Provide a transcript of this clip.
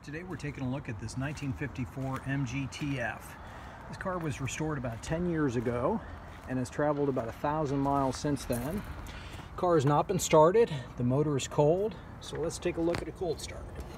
Today we're taking a look at this 1954 MGTF. This car was restored about 10 years ago and has traveled about 1,000 miles since then. The car has not been started. The motor is cold, so let's take a look at a cold start.